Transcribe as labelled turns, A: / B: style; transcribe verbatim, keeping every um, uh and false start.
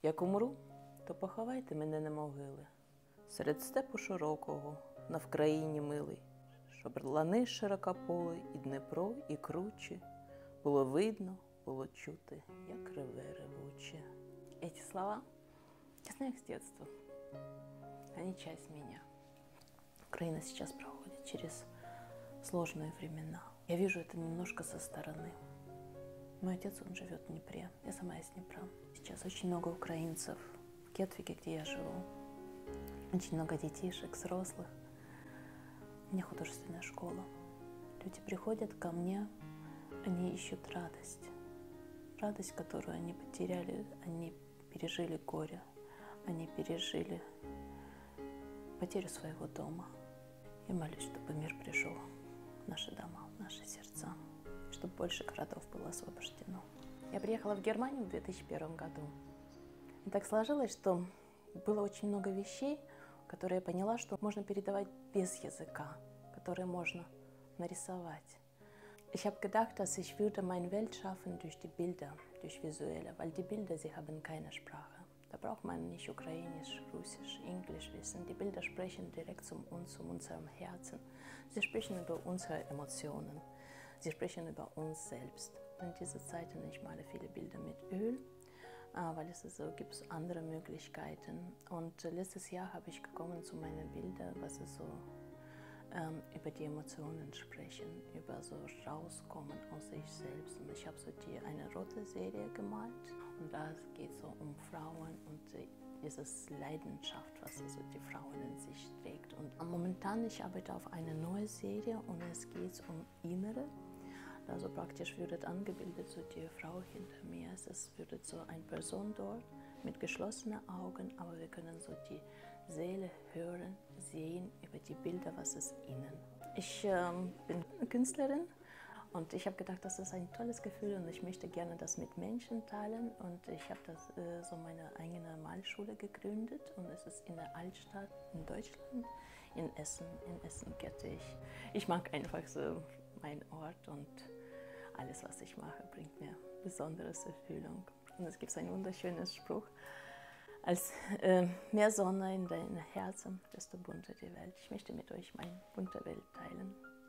A: Як умру, то поховайте мене на могили, серед степу широкого, на Вкраїні милий, щоб лани широкополи, і Дніпро, і круче, було видно, було чути, як реве ревуче. Эти слова я знаю их с детства. Они часть меня. Украина сейчас проходит через сложные времена. Я вижу это немножко со стороны. Мой отец, он живет в Днепре, я сама из Днепра. Сейчас очень много украинцев в Кетвиге, где я живу. Очень много детишек, взрослых. У меня художественная школа. Люди приходят ко мне, они ищут радость. Радость, которую они потеряли, они пережили горе, они пережили потерю своего дома. Я молюсь, чтобы мир пришел в наши дома, в наши сердца, чтобы больше городов было освобождено. Я приехала в Германию в две тысячи первом году. И так сложилось, что было очень много вещей, которые я поняла, что можно передавать без языка, которые можно нарисовать. Ich habe gedacht, dass ich würde meine Welt schaffen durch die Bilder, durch Visuelle, weil die Bilder, sie haben keine Sprache. Da braucht man nicht Ukrainisch, Russisch, Englisch wissen. Die Bilder sprechen direkt zu uns, zu unserem Herzen. Sie sprechen über unsere Emotionen. Sie sprechen über uns selbst. In dieser Zeit, ich male viele Bilder mit Öl, weil es so gibt andere Möglichkeiten. Und letztes Jahr habe ich gekommen zu meinen Bildern, was es so ähm, über die Emotionen sprechen, über so rauskommen aus sich selbst. Und ich habe so die, eine rote Serie gemalt und da geht es so um Frauen und äh, dieses Leidenschaft, was also die Frauen in sich trägt. Und momentan ich arbeite auf eine neue Serie und es geht um Innere. Also praktisch wird angebildet so die Frau hinter mir. Es wird so eine Person dort mit geschlossenen Augen, aber wir können so die Seele hören, sehen über die Bilder, was ist innen. Ich ähm, bin Künstlerin und ich habe gedacht, das ist ein tolles Gefühl und ich möchte gerne das mit Menschen teilen. Und ich habe das äh, so meine eigene Malschule gegründet und es ist in der Altstadt in Deutschland, in Essen, in Essen-Kettwig. Ich mag einfach so meinen Ort und alles, was ich mache, bringt mir besondere Erfüllung. Und es gibt einen wunderschönen Spruch, als äh, mehr Sonne in deinem Herzen, desto bunter die Welt. Ich möchte mit euch meine bunte Welt teilen.